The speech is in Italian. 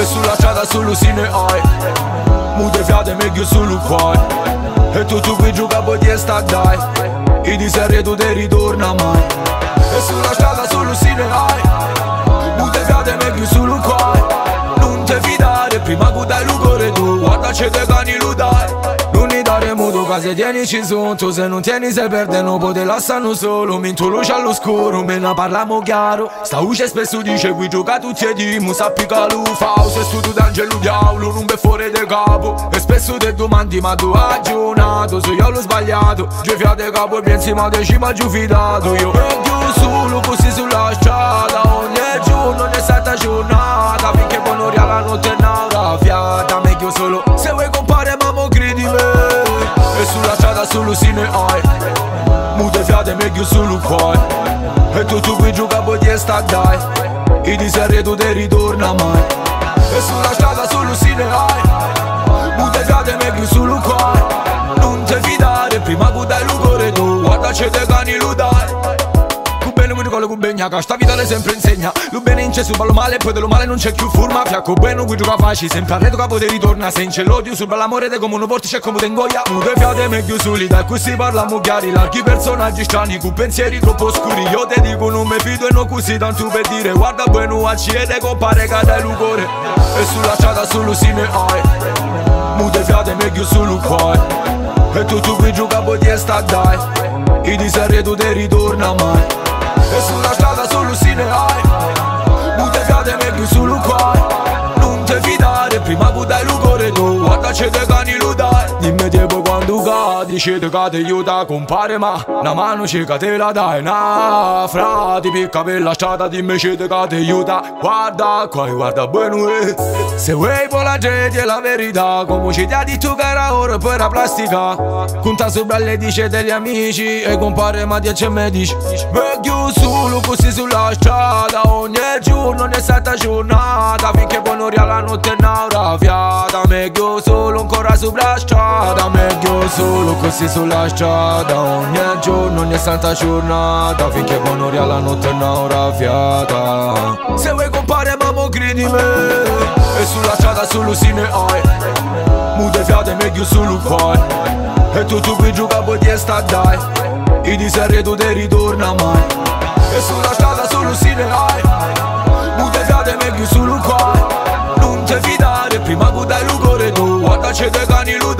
sulla strada solo se ne hai, multe fiate meglio solo qua. E tutto qui gioca poi ti sta dai, e di serie tu te ritorna mai. E sulla strada solo se ne hai, multe fiate meglio solo qua. Non ti fidare prima che dai l'ugore tu, guarda c'è te cani lo dai. Dare muto che se tieni ci sotto, se non tieni se perde non pote lasciano solo. Minto luce all'oscuro, me ne parliamo chiaro. Sta luce spesso dice qui gioca tutti e dimmo, sappi che lo fa. Se studio d'angelo diavolo non be fuori de capo. E spesso te domandi ma tu hai aggiornato, se io l'ho sbagliato. Giù fiate capo e pensi ma te ci ma giù fidato. Io vedo solo così sulla strada, ogni giorno ne stata giornata. Finché poi non ria la notte una fiata, meglio solo se vuoi compare mamma credi me. E sulla strada solo se ne hai, multe fiate meglio solo qua. E tutto qui gioca poi ti sta dai, e di serie tu te ritorna mai. E sulla strada solo se ne hai, multe fiate meglio solo qua. Non ti fidare prima che dai l'ugore tu, guarda c'è te cani lo dai. Con begna, che sta vita le sempre insegna. Lo bene in cesso, ballo male, poi dello male non c'è più forma. Fiacco bueno, qui gioca facile, sempre arredo capo te ritorna. Se in c'è l'odio, sul l'amore te come un vortice come te ingoia. Muove fiate meglio soli, da così parliamo chiari. Larghi personaggi strani, con pensieri troppo scuri. Io te dico non mi fido e non così tanto per dire. Guarda bueno a ciede, compare che dai l'ugore. E sulla strada solo se ne hai, muove fiate meglio solo qua. E tutto qui gioca poi ti sta dai, e di serie tu te ritorna mai. E sulla strada solo se ne hai, multe fiate meglio solo qua. Non ti fidare prima che dai l'ugore tu, guarda c'è te cani lo dai. Dimmi te poi quando cadi, c'è te che ti aiuta compare ma una mano c'è che te la dai. Na frati picca per la strada, dimmi c'è te che ti aiuta. Guarda qua, guarda bene se vuoi poi la gente è la verità. Come ci ti ha detto che era ora per la plastica, conta sopra le dice degli amici e compare ma 10 me dici. Meglio solo così sulla strada, ogni giorno ne stata giornata. Finché poi non ria la notte una fiata, meglio solo ancora sopra la strada. Meglio solo così sulla strada, ogni giorno ne stata giornata. Finché poi non ria la notte una fiata. Se vuoi compare mamma credi me. E sulla strada solo se ne hai, multe fiate meglio solo qua. E tutto qui gioca poi ti sta dai, e di serie tu te ritorna mai. E sulla strada solo se ne hai, multe fiate meglio solo qua. Non ti fidare prima che dai l'ugore tu, guarda c'è te cani lo